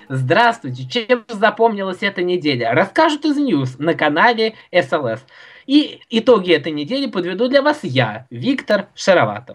Здравствуйте! Чем запомнилась эта неделя? Расскажут из News на канале СЛС. И итоги этой недели подведу для вас я, Виктор Шароватов.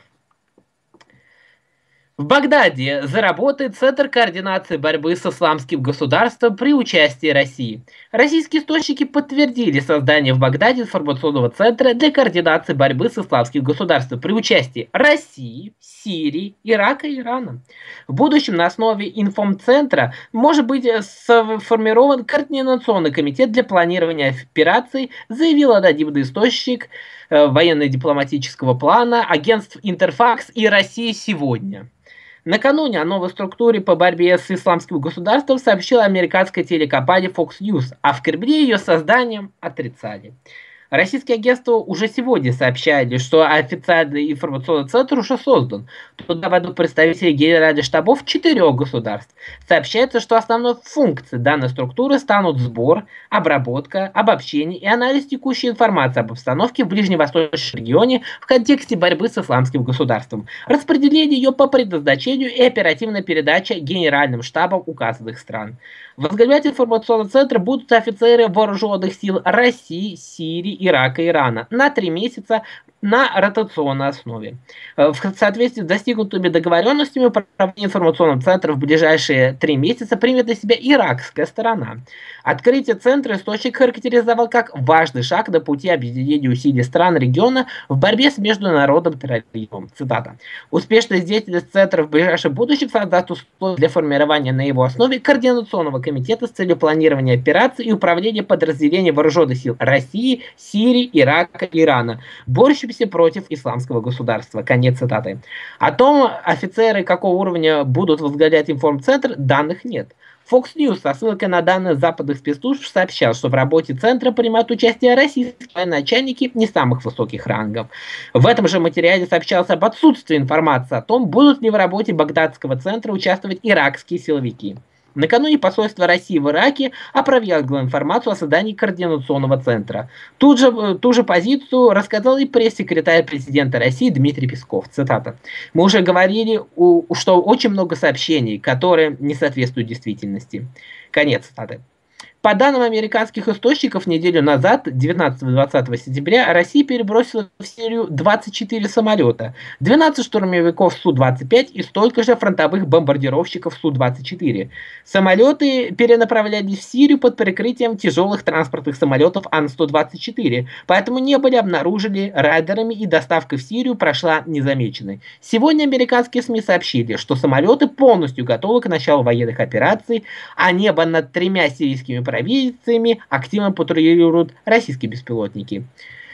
В Багдаде заработает Центр координации борьбы с исламским государством при участии России. Российские источники подтвердили создание в Багдаде информационного центра для координации борьбы с исламским государством при участии России, Сирии, Ирака и Ирана. В будущем на основе информцентра может быть сформирован координационный комитет для планирования операций, заявил анонимный источник военно-дипломатического плана агентств Интерфакс и Россия сегодня. Накануне о новой структуре по борьбе с исламским государством сообщила американская телекомпания Fox News, а в Кремле ее созданием отрицали. Российские агентства уже сегодня сообщали, что официальный информационный центр уже создан. Туда войдут представители генеральных штабов 4 государств. Сообщается, что основной функцией данной структуры станут сбор, обработка, обобщение и анализ текущей информации об обстановке в ближневосточном регионе в контексте борьбы с исламским государством, распределение ее по предназначению и оперативная передача генеральным штабам указанных стран. Возглавлять информационный центр будут офицеры вооруженных сил России, Сирии, Ирака и Ирана на 3 месяца на ротационной основе. В соответствии с достигнутыми договоренностями, управление информационным центром в ближайшие 3 месяца примет на себя иракская сторона. Открытие центра источник характеризовал как важный шаг на пути объединения усилий стран региона в борьбе с международным терроризмом. Цитата. Успешность деятельности центра в ближайшем будущем создаст условия для формирования на его основе координационного комитета с целью планирования операций и управления подразделением вооруженных сил России, Сирии, Ирака и Ирана, борющимся против исламского государства. Конец цитаты. О том, офицеры какого уровня будут возглавлять информцентр, данных нет. Fox News со ссылкой на данные западных спецслужб сообщал, что в работе центра принимают участие российские начальники не самых высоких рангов. В этом же материале сообщалось об отсутствии информации о том, будут ли в работе багдадского центра участвовать иракские силовики. Накануне посольство России в Ираке опровергло информацию о создании координационного центра. Ту же позицию рассказал и пресс-секретарь президента России Дмитрий Песков. Цитата. «Мы уже говорили, что очень много сообщений, которые не соответствуют действительности». Конец цитаты. По данным американских источников, неделю назад, 19-20 сентября, Россия перебросила в Сирию 24 самолета, 12 штурмовиков Су-25 и столько же фронтовых бомбардировщиков Су-24. Самолеты перенаправлялись в Сирию под прикрытием тяжелых транспортных самолетов Ан-124, поэтому не были обнаружены райдерами и доставка в Сирию прошла незамеченной. Сегодня американские СМИ сообщили, что самолеты полностью готовы к началу военных операций, а небо над 3 сирийскими провинциями активно патрулируют российские беспилотники.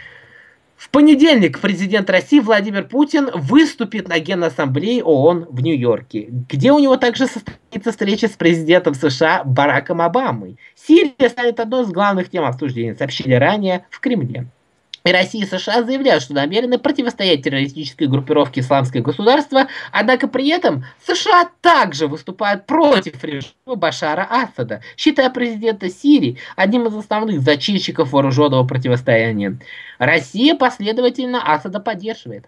В понедельник президент России Владимир Путин выступит на Генассамблее ООН в Нью-Йорке, где у него также состоится встреча с президентом США Бараком Обамой. Сирия станет одной из главных тем обсуждения, сообщили ранее в Кремле. И Россия и США заявляют, что намерены противостоять террористической группировке «Исламское государство», однако при этом США также выступают против режима Башара Асада, считая президента Сирии одним из основных зачинщиков вооруженного противостояния. Россия последовательно Асада поддерживает.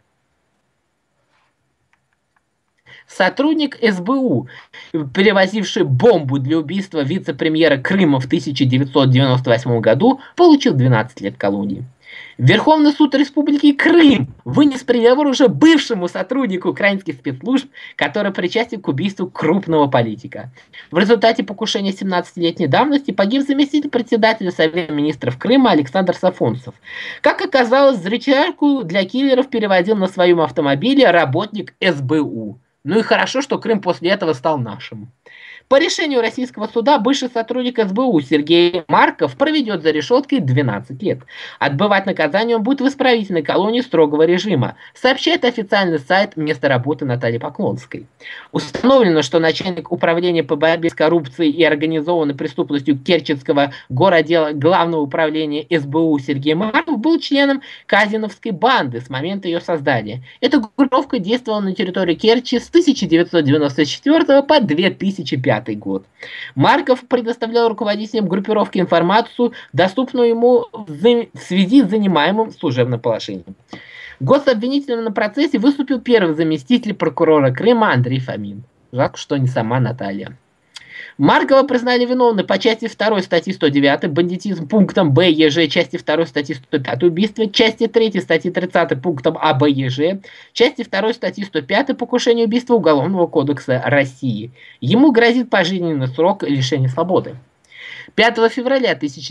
Сотрудник СБУ, перевозивший бомбу для убийства вице-премьера Крыма в 1998 году, получил 12 лет колонии. Верховный суд Республики Крым вынес приговор уже бывшему сотруднику украинских спецслужб, который причастен к убийству крупного политика. В результате покушения 17-летней давности погиб заместитель председателя Совета министров Крыма Александр Сафонцев. Как оказалось, взрывчатку для киллеров перевозил на своем автомобиле работник СБУ. Ну и хорошо, что Крым после этого стал нашим. По решению российского суда бывший сотрудник СБУ Сергей Марков проведет за решеткой 12 лет. Отбывать наказание он будет в исправительной колонии строгого режима, сообщает официальный сайт места работы Натальи Поклонской. Установлено, что начальник управления по борьбе с коррупцией и организованной преступностью Керченского городдела Главного управления СБУ Сергей Марков был членом Казиновской банды с момента ее создания. Эта группировка действовала на территории Керчи с 1994 по 2005 год. Марков предоставлял руководителям группировки информацию, доступную ему в связи с занимаемым служебным положением. Гособвинителем на процессе выступил первый заместитель прокурора Крыма Андрей Фомин. Жалко, что не сама Наталья. Маркова признали виновной по части 2 статьи 109 бандитизм пунктом Б, ЕЖ, части 2 статьи 105 убийство, части 3 статьи 30 пунктом А, Б, ЕЖ, части 2 статьи 105 покушение убийства Уголовного кодекса России. Ему грозит пожизненный срок лишения свободы. 5 февраля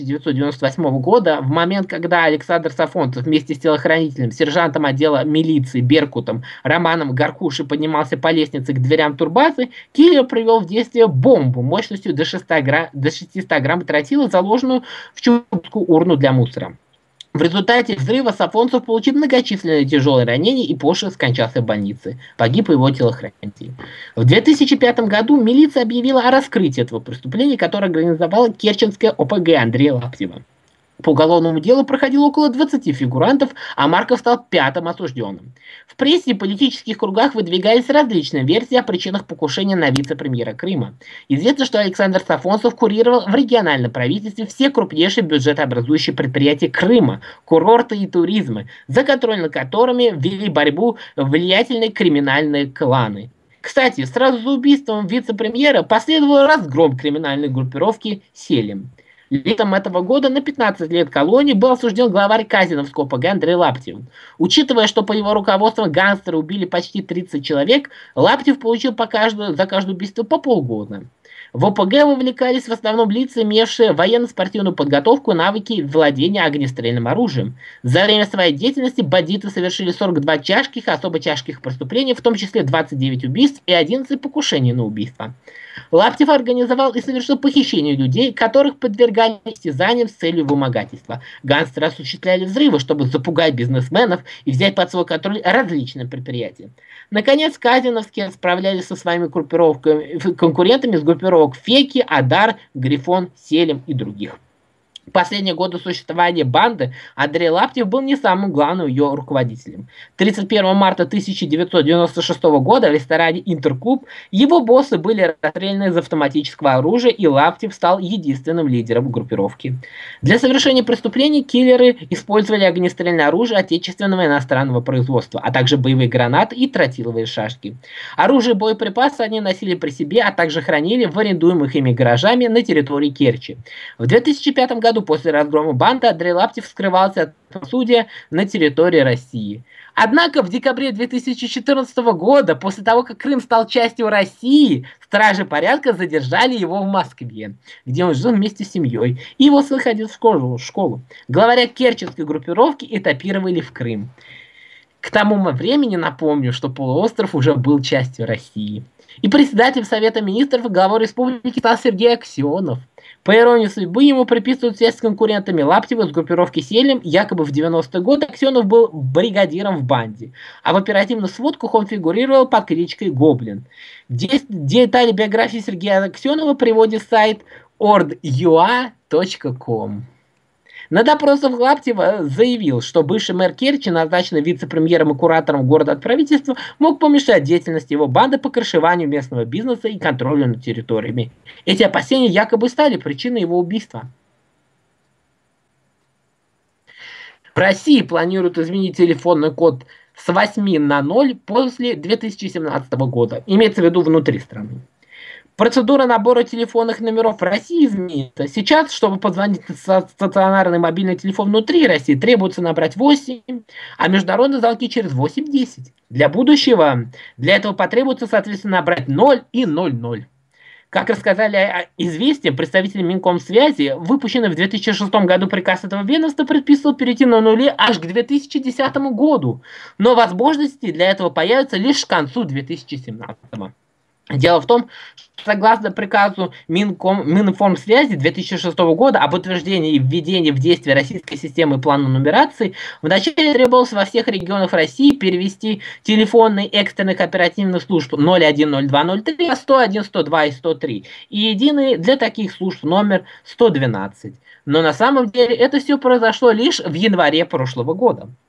1998 года, в момент, когда Александр Сафонцев вместе с телохранителем, сержантом отдела милиции Беркутом Романом Гаркушей поднимался по лестнице к дверям турбазы, киллер привел в действие бомбу мощностью до 600 грамм тротила, заложенную в чугунскую урну для мусора. В результате взрыва Сафонцев получил многочисленные тяжелые ранения и позже скончался в больнице. Погиб его телохранитель. В 2005 году милиция объявила о раскрытии этого преступления, которое организовала керченская ОПГ Андрея Лаптева. По уголовному делу проходило около 20 фигурантов, а Марков стал 5-м осужденным. В прессе и политических кругах выдвигались различные версии о причинах покушения на вице-премьера Крыма. Известно, что Александр Сафонцев курировал в региональном правительстве все крупнейшие бюджетообразующие предприятия Крыма, курорты и туризмы, за контроль над которыми вели борьбу влиятельные криминальные кланы. Кстати, сразу за убийством вице-премьера последовал разгром криминальной группировки «Селим». Летом этого года на 15 лет колонии был осужден главарь Казиновского ОПГ Андрей Лаптев. Учитывая, что по его руководству гангстеры убили почти 30 человек, Лаптев получил за каждое убийство по полгода. В ОПГ вовлекались в основном лица, имевшие военно-спортивную подготовку и навыки владения огнестрельным оружием. За время своей деятельности бандиты совершили 42 тяжких и особо тяжких преступления, в том числе 29 убийств и 11 покушений на убийство. Лаптев организовал и совершил похищение людей, которых подвергали истязаниям с целью вымогательства. Гангстеры осуществляли взрывы, чтобы запугать бизнесменов и взять под свой контроль различные предприятия. Наконец, казиновские справлялись со своими конкурентами с группировок Феки, Адар, Грифон, Селим и других. В последние годы существования банды Андрей Лаптев был не самым главным ее руководителем. 31 марта 1996 года в ресторане «Интерклуб» его боссы были расстреляны из автоматического оружия, и Лаптев стал единственным лидером группировки. Для совершения преступлений киллеры использовали огнестрельное оружие отечественного и иностранного производства, а также боевые гранаты и тротиловые шашки. Оружие и боеприпасы они носили при себе, а также хранили в арендуемых ими гаражами на территории Керчи. В 2005 году после разгрома банды Андрей Лаптев скрывался от правосудия на территории России. Однако в декабре 2014 года, после того, как Крым стал частью России, стражи порядка задержали его в Москве, где он жил вместе с семьей, и его сын ходил в школу. Главаря керченской группировки этапировали в Крым. К тому времени напомню, что полуостров уже был частью России. И председателем Совета Министров и главой республики стал Сергей Аксенов. По иронии судьбы, ему приписывают связь с конкурентами Лаптева с группировки «Селим». Якобы в 90-е годы Аксенов был бригадиром в банде, а в оперативных сводках он фигурировал под кличкой «Гоблин». Детали биографии Сергея Аксенова приводит сайт ordua.com. На допросах Лаптева заявил, что бывший мэр Керчи, назначенный вице-премьером и куратором города-отправительства, мог помешать деятельности его банды по крышеванию местного бизнеса и контролю над территориями. Эти опасения якобы стали причиной его убийства. В России планируют изменить телефонный код с 8 на 0 после 2017 года. Имеется в виду внутри страны. Процедура набора телефонных номеров в России изменится. Сейчас, чтобы позвонить на стационарный мобильный телефон внутри России, требуется набрать 8, а международные звонки через 8-10. Для будущего для этого потребуется, соответственно, набрать 0 и 00. Как рассказали «Известия», представители Минкомсвязи, выпущенный в 2006 году приказ этого ведомства предписывал перейти на нули аж к 2010 году, но возможности для этого появятся лишь к концу 2017. Дело в том, что согласно приказу Мининформсвязи 2006 года об утверждении и введении в действие российской системы плана нумерации, вначале требовалось во всех регионах России перевести телефонные экстренных оперативных служб 01, 02, 03 на 101, 102 и 103 и единый для таких служб номер 112. Но на самом деле это все произошло лишь в январе прошлого года.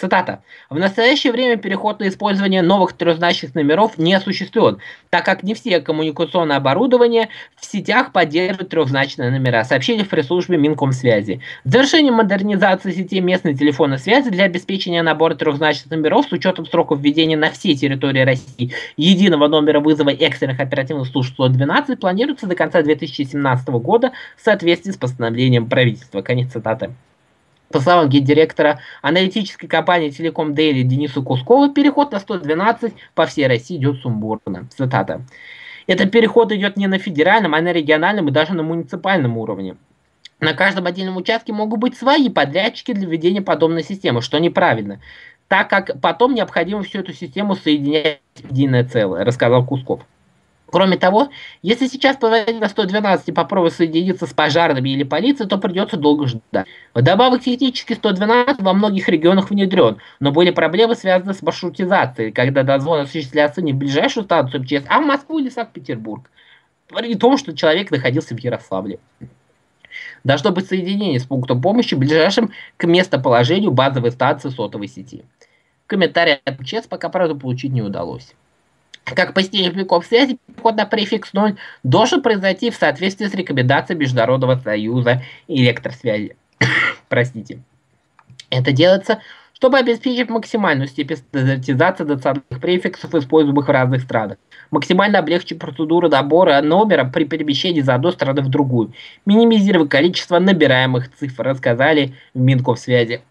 Цитата. «В настоящее время переход на использование новых трехзначных номеров не осуществлен, так как не все коммуникационное оборудование в сетях поддерживает трехзначные номера», сообщили в пресс-службе Минкомсвязи. В завершении модернизации сети местной телефонной связи для обеспечения набора трехзначных номеров с учетом сроков введения на всей территории России единого номера вызова экстренных оперативных служб 112 планируется до конца 2017 года в соответствии с постановлением правительства. Конец цитаты. По словам гендиректора аналитической компании Telecom Daily Дениса Кускова, переход на 112 по всей России идет сумбурно. Цитата. «Этот переход идет не на федеральном, а на региональном и даже на муниципальном уровне. На каждом отдельном участке могут быть свои подрядчики для введения подобной системы, что неправильно, так как потом необходимо всю эту систему соединять в единое целое», рассказал Кусков. Кроме того, если сейчас позвонить на 112 и попробовать соединиться с пожарными или полицией, то придется долго ждать. Вдобавок, технически 112 во многих регионах внедрен, но были проблемы, связанные с маршрутизацией, когда дозвон осуществлялся не в ближайшую станцию МЧС, а в Москву или Санкт-Петербург, при том, что человек находился в Ярославле. Должно быть соединение с пунктом помощи, ближайшим к местоположению базовой станции сотовой сети. Комментарий от МЧС пока, правда, получить не удалось. Как пояснили в Минкомсвязи, переход на префикс 0 должен произойти в соответствии с рекомендациями Международного союза электросвязи. Простите. Это делается, чтобы обеспечить максимальную степень стандартизации национальных префиксов, используемых в разных странах. Максимально облегчить процедуру набора номера при перемещении из одной страны в другую. Минимизировать количество набираемых цифр, рассказали в Минкомсвязи.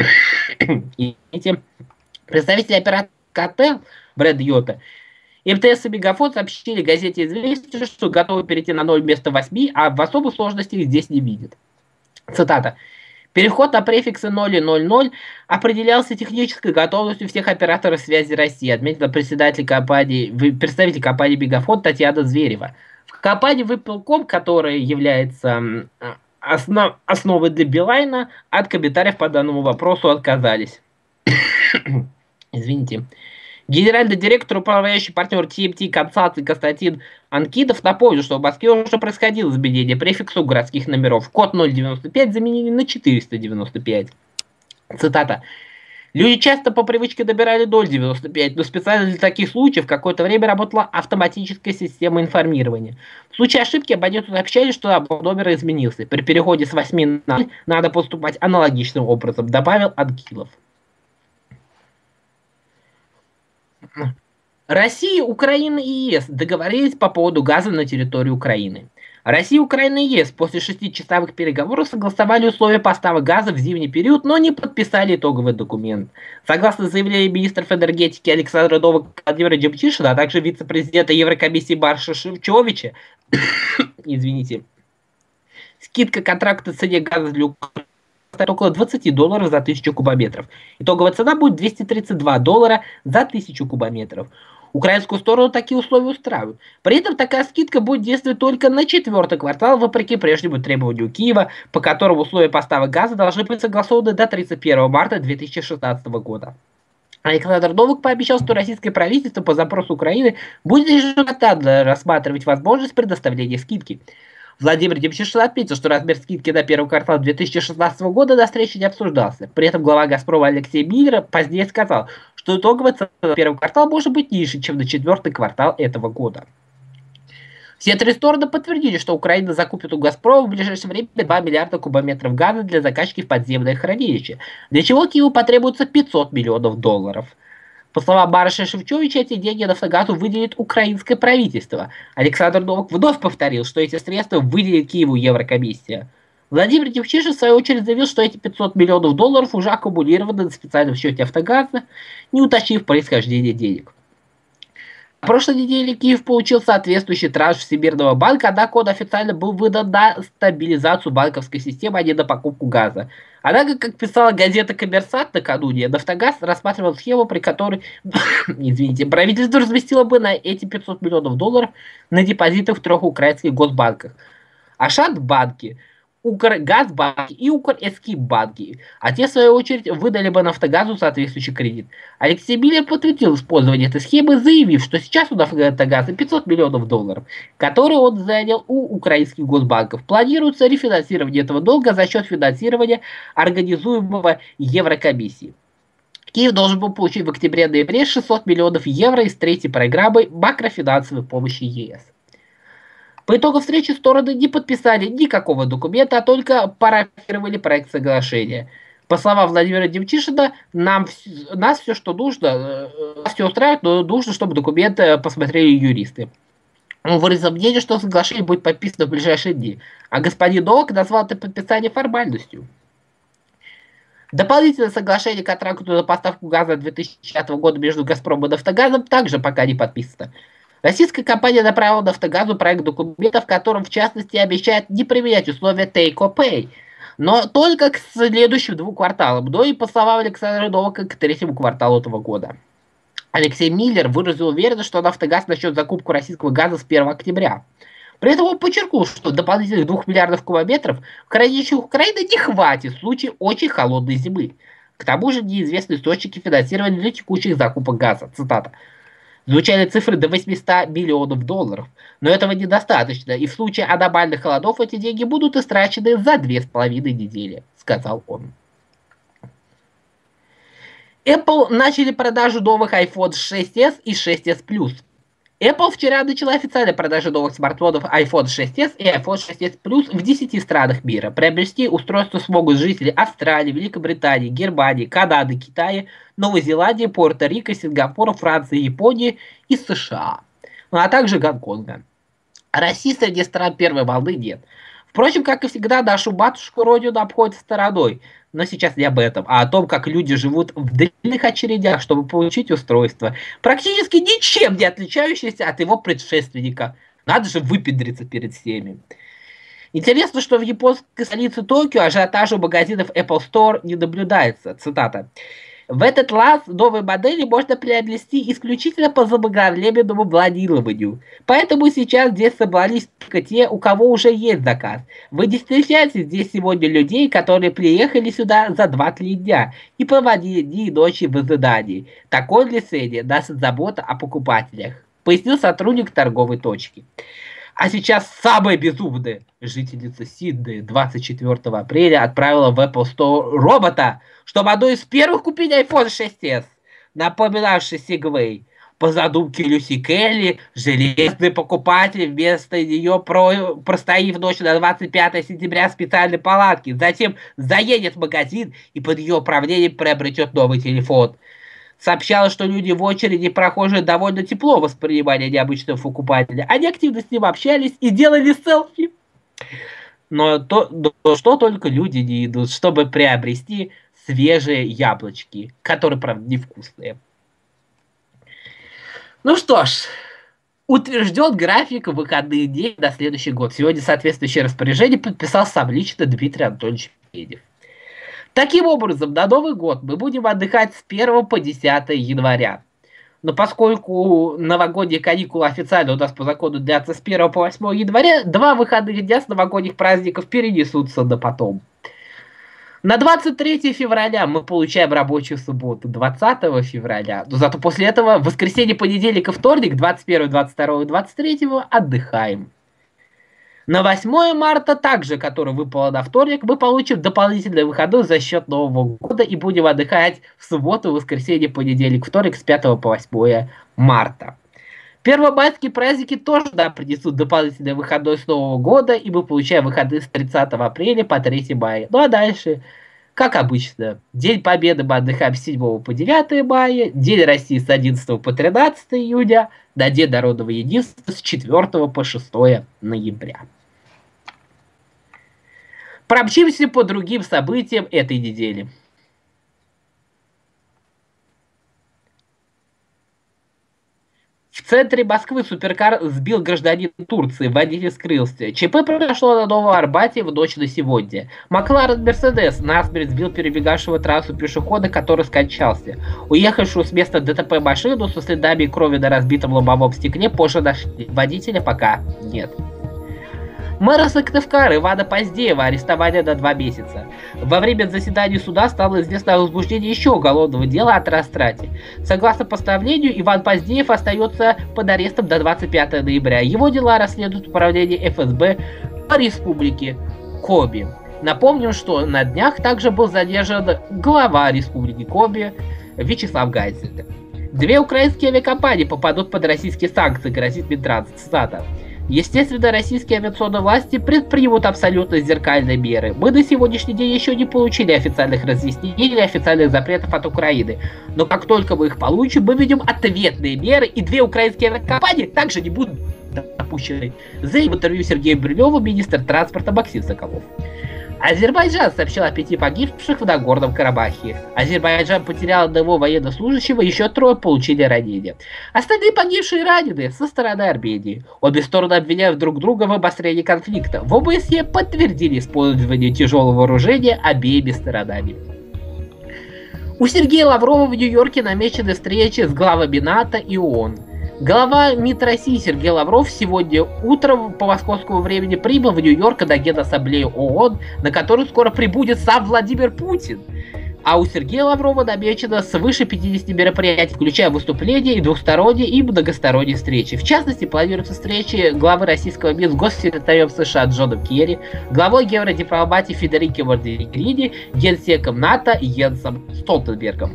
Представители оператора КТ Брэд Йота МТС и Мегафон сообщили газете «Известия», что готовы перейти на 0 вместо 8, а в особых сложностях здесь не видят. Цитата. «Переход на префиксы 0 и 00 определялся технической готовностью всех операторов связи России», отметила представитель компании «Мегафон» Татьяна Зверева. В компании Выпилком, которая является основой для Билайна, от комментариев по данному вопросу отказались. Извините. Генеральный директор, управляющий партнер TMT Консалтинг Константин Анкидов напомнил, что в Москве уже происходило изменение префиксов городских номеров. Код 095 заменили на 495. Цитата. «Люди часто по привычке добирали 095, но специально для таких случаев какое-то время работала автоматическая система информирования. В случае ошибки абоненту сообщали, что набор номера изменился. При переходе с 8 на 0 надо поступать аналогичным образом», добавил Анкилов. Россия, Украина и ЕС договорились по поводу газа на территории Украины. Россия, Украина и ЕС после 6-часовых переговоров согласовали условия поставок газа в зимний период, но не подписали итоговый документ. Согласно заявлению министров энергетики Александра Новака и Владимира Демчишина, а также вице-президента Еврокомиссии Барша Шевчовича, извините, скидка контракта в цене газа для Украины около $20 за 1000 кубометров. Итоговая цена будет $232 за 1000 кубометров. Украинскую сторону такие условия устраивают. При этом такая скидка будет действовать только на 4-й квартал, вопреки прежнему требованию Киева, по которому условия поставок газа должны быть согласованы до 31 марта 2016 года. Александр Новак пообещал, что российское правительство по запросу Украины будет ежегодно рассматривать возможность предоставления скидки. Владимир Демчишин отметил, что размер скидки на первый квартал 2016 года до встречи не обсуждался. При этом глава «Газпрома» Алексей Миллер позднее сказал, что итоговая цена на первый квартал может быть ниже, чем на 4-й квартал этого года. Все три стороны подтвердили, что Украина закупит у «Газпрома» в ближайшее время 2 миллиарда кубометров газа для закачки в подземное хранилище, для чего Киеву потребуется $500 миллионов. По словам Барыша Шевчовича, эти деньги «Нафтогазу» выделит украинское правительство. Александр Новак вновь повторил, что эти средства выделит Киеву Еврокомиссия. Владимир Демчишин в свою очередь заявил, что эти $500 миллионов уже аккумулированы на специальном счете «Нафтогаза», не уточнив происхождение денег. На прошлой неделе Киев получил соответствующий транш Всемирного банка, однако он официально был выдан на стабилизацию банковской системы, а не на покупку газа. Однако, как писала газета «Коммерсант» накануне, «Нафтогаз» рассматривал схему, при которой правительство разместило бы на эти $500 миллионов на депозитах в 3 украинских госбанках: Ашан-банки, Укргазбанки и Укрэскибанки, а те, в свою очередь, выдали бы «Нафтогазу» соответствующий кредит. Алексей Миллер подтвердил использование этой схемы, заявив, что сейчас у «Нафтогаза» $500 миллионов, которые он занял у украинских госбанков. Планируется рефинансирование этого долга за счет финансирования, организуемого Еврокомиссией. Киев должен был получить в октябре-ноябре 600 миллионов евро из третьей программы макрофинансовой помощи ЕС. По итогу встречи стороны не подписали никакого документа, а только парафировали проект соглашения. По словам Владимира Демчишина, нас все, что нужно, нас все устраивает, но нужно, чтобы документ посмотрели юристы. Он выразил мнение, что соглашение будет подписано в ближайшие дни, а господин Новак назвал это подписание формальностью. Дополнительное соглашение к контракту на поставку газа 2010 года между «Газпромом» и «Нафтогазом» также пока не подписано. Российская компания направила «Нафтогазу» проект документа, в котором, в частности, обещает не применять условия take-or-pay, но только к следующим 2 кварталам, но и, по словам Александра Новака, к 3-му кварталу этого года. Алексей Миллер выразил уверенность, что «Нафтогаз» начнет закупку российского газа с 1 октября. При этом он подчеркнул, что дополнительных 2 миллиардов кубометров в хранилищах Украины не хватит в случае очень холодной зимы. К тому же неизвестны источники финансирования для текущих закупок газа. Цитата. Звучали цифры до 800 миллионов долларов, но этого недостаточно, и в случае аномальных холодов эти деньги будут истрачены за 2,5 недели, сказал он. Apple начали продажу новых iPhone 6s и 6s Plus. Apple вчера начала официально продажу новых смартфонов iPhone 6s и iPhone 6s Plus в 10 странах мира. Приобрести устройство смогут жители Австралии, Великобритании, Германии, Канады, Китая, Новой Зеландии, Пуэрто-Рико, Сингапура, Франции, Японии и США, а также Гонконга. России среди стран первой волны нет. Впрочем, как и всегда, нашу матушку родину обходит стороной. Но сейчас не об этом, а о том, как люди живут в длинных очередях, чтобы получить устройство, практически ничем не отличающееся от его предшественника. Надо же выпендриться перед всеми. Интересно, что в японской столице Токио ажиотажа магазинов Apple Store не наблюдается. Цитата. В этот раз новые модели можно приобрести исключительно по заблаговременному бронированию. Поэтому сейчас здесь собрались только те, у кого уже есть заказ. Вы не встречаете здесь сегодня людей, которые приехали сюда за 2-3 дня и проводили дни и ночи в ожидании. Такой для цели наша забота о покупателях, пояснил сотрудник торговой точки. А сейчас самое безумное. Жительница Сиднея 24 апреля отправила в Apple Store робота, чтобы одной из первых купить iPhone 6s, напоминавший Segway. По задумке Люси Келли, железный покупатель вместо нее простоит в ночь на 25 сентября в специальной палатке, затем заедет в магазин и под ее управлением приобретет новый телефон. Сообщалось, что люди в очереди прохожие довольно тепло воспринимали необычного покупателя. Они активно с ним общались и делали селфи. Но что только люди не идут, чтобы приобрести свежие яблочки, которые, правда, невкусные. Ну что ж, утвержден график выходных дней на следующий год. Сегодня соответствующее распоряжение подписал сам лично Дмитрий Анатольевич Медведев. Таким образом, на Новый год мы будем отдыхать с 1 по 10 января. Но поскольку новогодние каникулы официально у нас по закону длятся с 1 по 8 января, 2 выходных дня с новогодних праздников перенесутся на потом. На 23 февраля мы получаем рабочую субботу, 20 февраля, но зато после этого в воскресенье, понедельник и вторник, 21, 22 и 23 отдыхаем. На 8 марта, также, который выпало на вторник, мы получим дополнительный выходной за счет Нового года и будем отдыхать в субботу, воскресенье, понедельник, вторник с 5 по 8 марта. Первомайские праздники тоже нам принесут дополнительный выходной с Нового года, и мы получаем выходные с 30 апреля по 3 мая. Ну а дальше, как обычно, День Победы мы отдыхаем с 7 по 9 мая, День России с 11 по 13 июня, на День Народного Единства с 4 по 6 ноября. Промчимся по другим событиям этой недели. В центре Москвы суперкар сбил гражданин Турции, водитель скрылся. ЧП произошло на Новом Арбате в ночь на сегодня. Макларен Мерседес насмерть сбил перебегавшего трассу пешехода, который скончался. Уехавшую с места ДТП машину со следами крови на разбитом лобовом стекле позже нашли. Водителя пока нет. Мэра Сыктывкара Ивана Поздеева арестовали на 2 месяца. Во время заседания суда стало известно о возбуждении еще уголовного дела о растрате. Согласно постановлению, Иван Поздеев остается под арестом до 25 ноября. Его дела расследуют управление ФСБ по республике Коби. Напомним, что на днях также был задержан глава республики Коби Вячеслав Гайзер. 2 украинские авиакомпании попадут под российские санкции, грозит Минтранс. Цитата. Естественно, российские авиационные власти предпримут абсолютно зеркальные меры. Мы на сегодняшний день еще не получили официальных разъяснений или официальных запретов от Украины. Но как только мы их получим, мы введем ответные меры, и 2 украинские авиакомпании также не будут допущены. Заявил в интервью Сергею Брилеву министр транспорта Максим Соколов. Азербайджан сообщил о 5 погибших в Нагорном Карабахе. Азербайджан потерял 1 военнослужащего, еще 3 получили ранения. Остальные погибшие ранены со стороны Армении. Обе стороны обвиняют друг друга в обострении конфликта. В ОБСЕ подтвердили использование тяжелого вооружения обеими сторонами. У Сергея Лаврова в Нью-Йорке намечены встречи с главами НАТО и ООН. Глава МИД России Сергей Лавров сегодня утром по московскому времени прибыл в Нью-Йорк на Генассамблею ООН, на которую скоро прибудет сам Владимир Путин. А у Сергея Лаврова намечено свыше 50 мероприятий, включая выступления и двусторонние, и многосторонние встречи. В частности, планируются встречи главы российского МИД с госсекретарем США Джоном Керри, главой евродипломатии Федерико Моргерини, генсеком НАТО Йенсом Столтенбергом.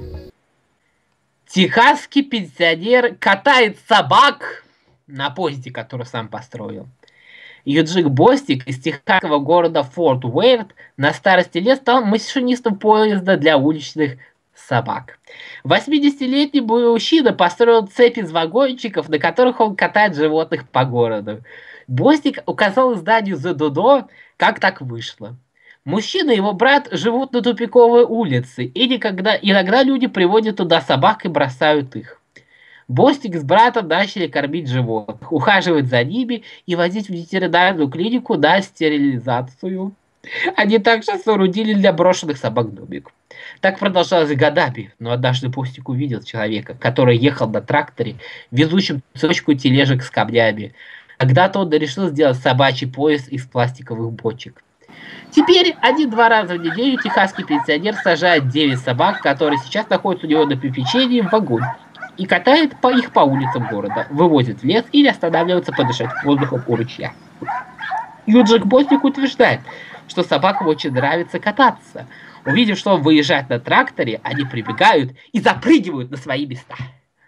Техасский пенсионер катает собак на поезде, который сам построил. Юджик Бостик из техасского города Форт Уэйрт на старости лет стал машинистом поезда для уличных собак. 80-летний мужчина построил цепь из вагончиков, на которых он катает животных по городу. Бостик указал изданию The Dodo, как так вышло. Мужчина и его брат живут на тупиковой улице, и иногда люди приводят туда собак и бросают их. Бостик с братом начали кормить животных, ухаживать за ними и возить в ветеринарную клинику на стерилизацию. Они также соорудили для брошенных собак домик. Так продолжалось годами, но однажды Бостик увидел человека, который ехал на тракторе, везущем цепочку тележек с камнями. Когда-то он решил сделать собачий поезд из пластиковых бочек. Теперь 1-2 раза в неделю техасский пенсионер сажает 9 собак, которые сейчас находятся у него на попечении, в вагон, и катает их по улицам города, вывозит в лес или останавливается подышать воздухом у ручья. Юджик Бостик утверждает, что собакам очень нравится кататься. Увидев, что он выезжает на тракторе, они прибегают и запрыгивают на свои места.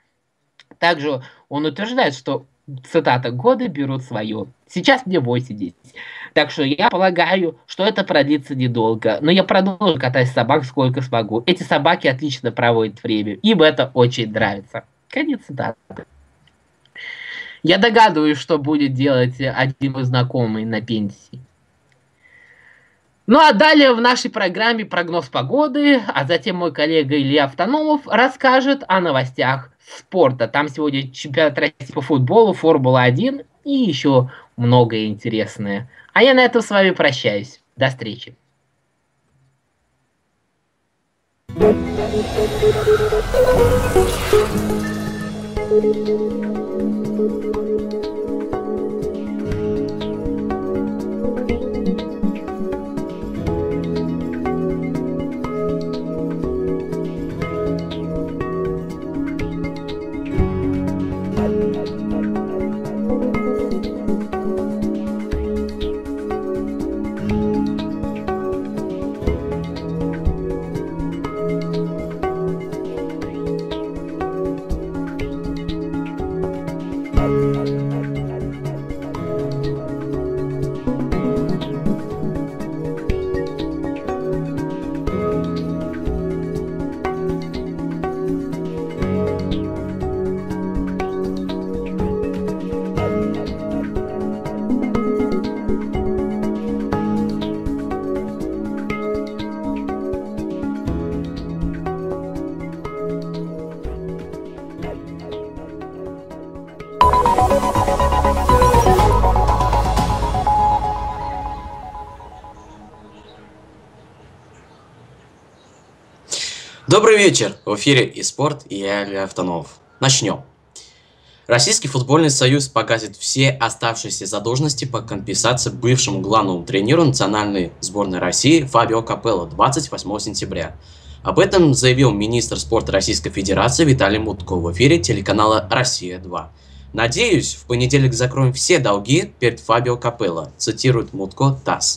Также он утверждает, что, цитата, годы берут свое. Сейчас мне 80. Так что я полагаю, что это продлится недолго. Но я продолжу катать собак сколько смогу. Эти собаки отлично проводят время. Им это очень нравится. Конец цитаты. Я догадываюсь, что будет делать один мой знакомый на пенсии. Ну а далее в нашей программе прогноз погоды, а затем мой коллега Илья Автономов расскажет о новостях спорта. Там сегодня чемпионат России по футболу, Формула-1 и еще многое интересное. А я на этом с вами прощаюсь. До встречи. Добрый вечер! В эфире «И-спорт» и я, Илья Автономов. Начнем. Российский футбольный союз погасит все оставшиеся задолженности по компенсации бывшему главному тренеру национальной сборной России Фабио Капелло 28 сентября. Об этом заявил министр спорта Российской Федерации Виталий Мутко в эфире телеканала «Россия-2». «Надеюсь, в понедельник закроем все долги перед Фабио Капелло», цитирует Мутко ТАСС.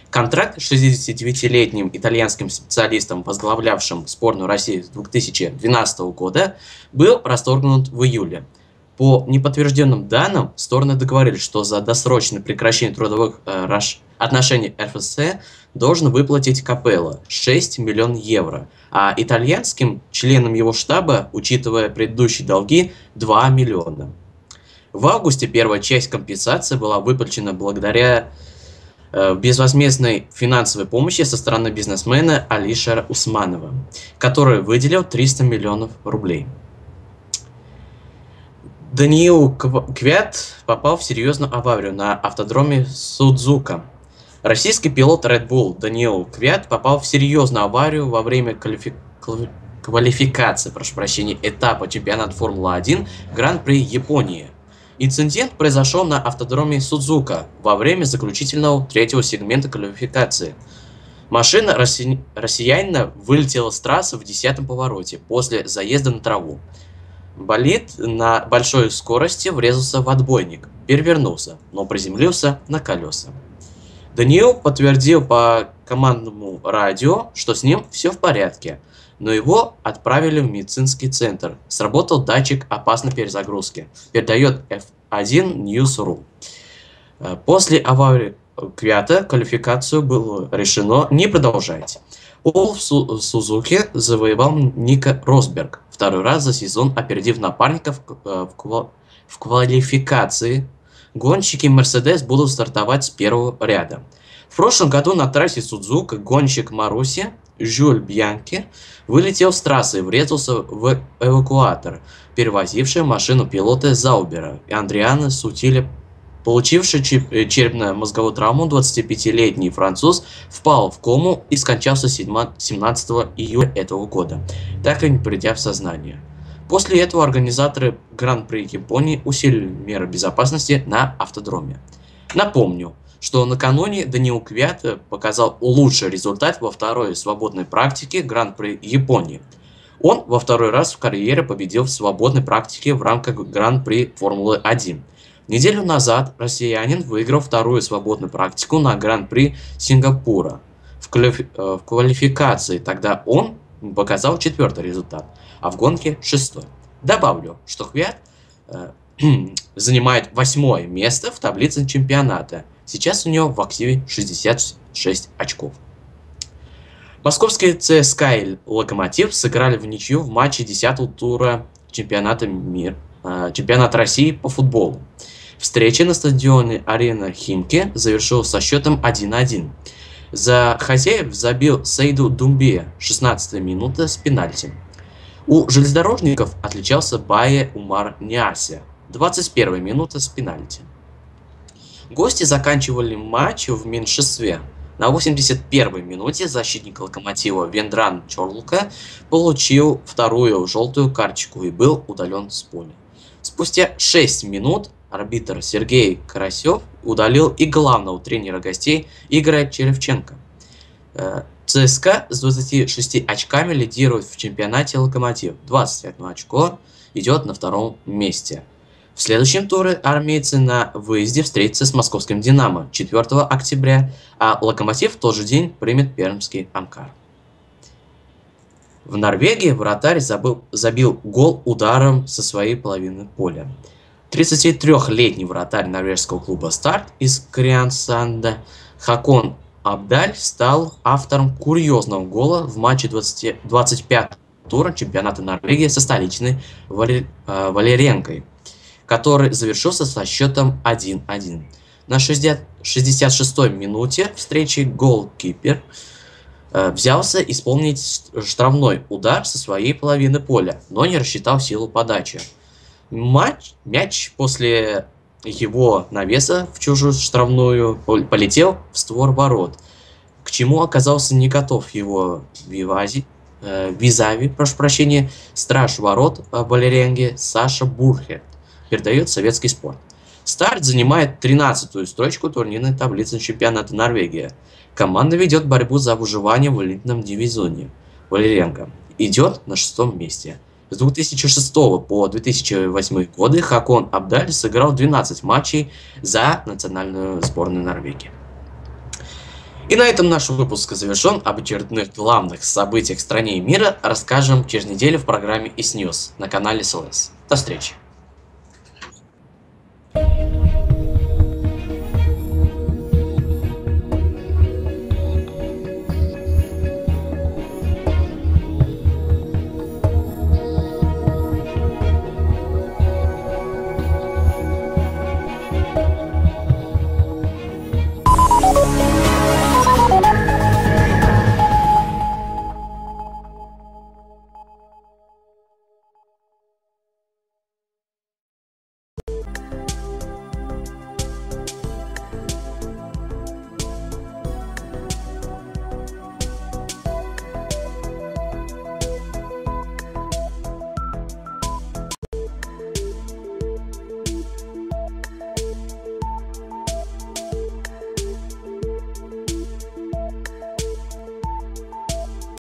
Контракт с 69-летним итальянским специалистом, возглавлявшим сборную России с 2012 года, был расторгнут в июле. По неподтвержденным данным, стороны договорились, что за досрочное прекращение трудовых отношений РФС должен выплатить Капелло 6 миллионов евро, а итальянским членам его штаба, учитывая предыдущие долги, 2 миллиона. В августе первая часть компенсации была выплачена благодаря безвозмездной финансовой помощи со стороны бизнесмена Алишера Усманова, который выделил 300 миллионов рублей. Даниил Квят попал в серьезную аварию на автодроме Судзука. Российский пилот Red Bull Даниил Квят попал в серьезную аварию во время квалификации, этапа чемпионата Формулы-1 Гран-при Японии. Инцидент произошел на автодроме Судзука во время заключительного третьего сегмента квалификации. Машина россиянина вылетела с трассы в 10-м повороте после заезда на траву. Болид на большой скорости врезался в отбойник, перевернулся, но приземлился на колеса. Даниил подтвердил по командному радио, что с ним все в порядке, но его отправили в медицинский центр. Сработал датчик опасной перезагрузки, передает F1 News.ru. После аварии Квята квалификацию было решено не продолжать. Пол в Сузуке завоевал Нико Росберг, второй раз за сезон опередив напарников в квалификации. Гонщики Mercedes будут стартовать с первого ряда. В прошлом году на трассе Судзука гонщик Маруси Жюль Бьянки вылетел с трассы и врезался в эвакуатор, перевозивший машину пилота Заубера и Андриана Сутиля. Получивший черепно-мозговую травму 25-летний француз впал в кому и скончался 17 июля этого года, так и не придя в сознание. После этого организаторы Гран-при Японии усилили меры безопасности на автодроме. Напомню, что накануне Даниил Квят показал лучший результат во второй свободной практике Гран-при Японии. Он во второй раз в карьере победил в свободной практике в рамках Гран-при Формулы-1. Неделю назад россиянин выиграл вторую свободную практику на Гран-при Сингапура. В квалификации тогда он показал четвертый результат, а в гонке шестой. Добавлю, что Квят занимает 8-е место в таблице чемпионата. Сейчас у него в активе 66 очков. Московские ЦСКА и Локомотив сыграли в ничью в матче 10-го тура чемпионата России по футболу. Встреча на стадионе Арена Химки завершилась со счетом 1-1. За хозяев забил Сейду Думбия, 16-я минута с пенальти. У железнодорожников отличался Бае Умар Ниасе, 21-я минута с пенальти. Гости заканчивали матч в меньшинстве. На 81-й минуте защитник Локомотива Вендран Чорлука получил вторую желтую карточку и был удален с поля. Спустя 6 минут арбитр Сергей Карасев удалил и главного тренера гостей Игоря Черевченко. ЦСКА с 26 очками лидирует в чемпионате Локомотив. 21 очко идет на втором месте. В следующем туре армейцы на выезде встретятся с московским «Динамо» 4 октября, а «Локомотив» в тот же день примет пермский «Амкар». В Норвегии вратарь забил гол ударом со своей половины поля. 33-летний вратарь норвежского клуба «Старт» из Криансанда Хакон Абдаль стал автором курьезного гола в матче 25-го тура чемпионата Норвегии со столичной Валеренкой, который завершился со счетом 1-1. На 66-й минуте встречи голкипер взялся исполнить штрафной удар со своей половины поля, но не рассчитал силу подачи. Мяч после его навеса в чужую штрафную полетел в створ ворот, к чему оказался не готов его визави, страж ворот Валеренги Саша Бурхет, передает Советский спорт. Старт занимает 13-ю строчку турнирной таблицы чемпионата Норвегии. Команда ведет борьбу за выживание в элитном дивизионе. Валеренга идет на 6-м месте. С 2006 по 2008 годы Хакон Абдаль сыграл 12 матчей за национальную сборную Норвегии. И на этом наш выпуск завершен. Об очередных главных событиях в стране и мира расскажем через неделю в программе ИС News на канале СЛС. До встречи.